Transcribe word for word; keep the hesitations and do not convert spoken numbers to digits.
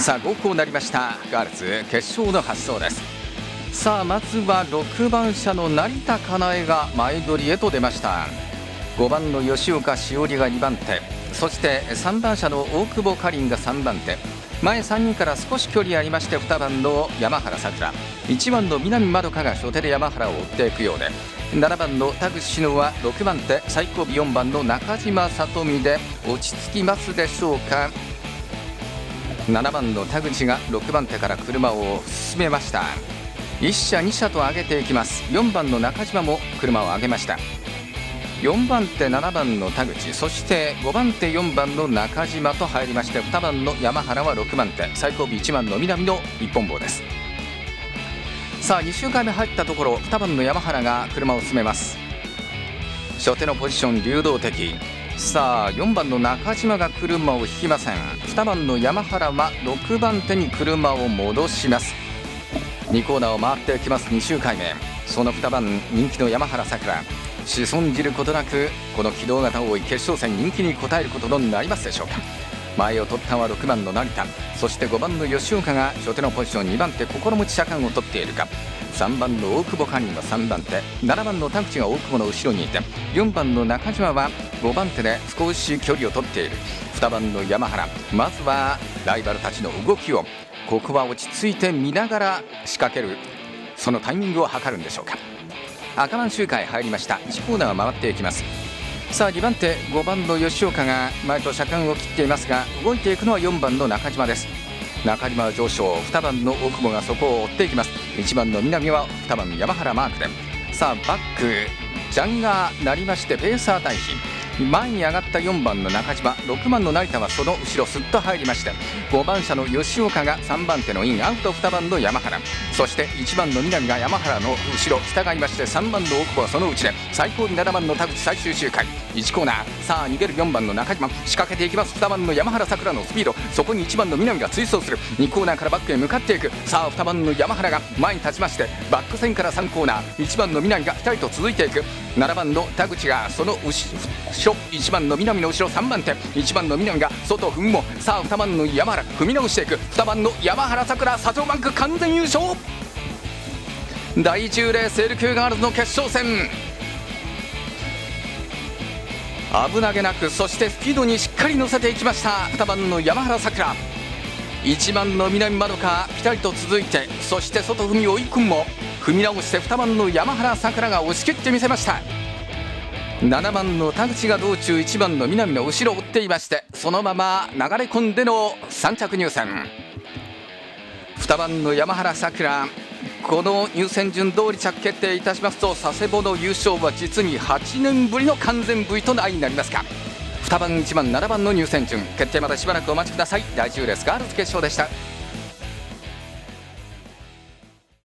さあご校になりましたガールズ決勝の発走です。さあまずはろくばん車の成田かなえが前取りへと出ました。ごばんの吉岡しおりがにばん手、そしてさんばん車の大久保かりんがさんばん手、前さんにんから少し距離ありましてにばんの山原さくら、いちばんの南まどかが初手で山原を追っていくようで、ななばんの田口志乃はろくばん手、最後尾よんばんの中島さとみで落ち着きますでしょうか。ななばんの田口がろくばん手から車を進めました。いっ車に車と上げていきます。よんばんの中島も車を上げました。よんばん手ななばんの田口、そしてごばん手よんばんの中島と入りまして、にばんの山原はろくばん手、最後尾いちばんの南の一本棒です。さあに周回目入ったところ、にばんの山原が車を進めます。初手のポジション流動的。さあよんばんの中島が車を引きません。にばんの山原はろくばん手に車を戻します。にコーナーを回っていきます。に周回目、そのにばん人気の山原さくら、しそんじることなくこの軌道が多い決勝戦人気に応えることになりますでしょうか。前を取ったのはろくばんの成田、そしてごばんの吉岡が初手のポジション、にばん手心持ち車間を取っているか。さんばんの大久保かりんはさんばん手、ななばんの田口が大久保の後ろにいて、よんばんの中島はごばん手で少し距離を取っている。にばんの山原、まずはライバルたちの動きをここは落ち着いて見ながら仕掛ける、そのタイミングを図るんでしょうか。赤番周回入りました。いちコーナーは回っていきます。さあにばん手ごばんの吉岡が前と車間を切っていますが、動いていくのはよんばんの中島です。中島は上昇、にばんの大久保がそこを追っていきます。いちばんの南はにばん山原マークで、さあバックジャンが鳴りましてペーサー対比、前に上がったよんばんの中島、ろくばんの成田はその後ろすっと入りまして、ごばん車の吉岡がさんばん手のインアウト、にばんの山原、そしていちばんの南が山原の後ろ従いまして、さんばんの大久保はその内で最後尾ななばんの田口、最終周回いちコーナー、さあ逃げるよんばんの中島、仕掛けていきます。にばんの山原さくらのスピード、そこにいちばんの南が追走する。にコーナーからバックへ向かっていく。さあにばんの山原が前に立ちまして、バック線からさんコーナー、いちばんの南がぴたりと続いていく。ななばんの田口がその後ろ、いちばんの南の後ろさんばん手、いちばんの南が外踏むも、さあにばんの山原踏み直していく。にばんの山原さくら、サトウバンク完全優勝。だいじゅうレース エル 級ガールズの決勝戦、危なげなく、そしてスピードにしっかり乗せていきました。にばんの山原さくら、いちばんの南まどかぴたりと続いて、そして外踏み追い込むも踏み直して、にばんの山原さくらが押し切ってみせました。ななばんの田口が道中いちばんの南の後ろを追っていまして、そのまま流れ込んでのさん着入線。にばんの山原さくら、この入線順通り着決定いたしますと、佐世保の優勝は実にはちねんぶりの完全 ブイ となりなりますか。にばんいちばんななばんの入線順決定までしばらくお待ちください。だいじゅうレースガールズ決勝でした。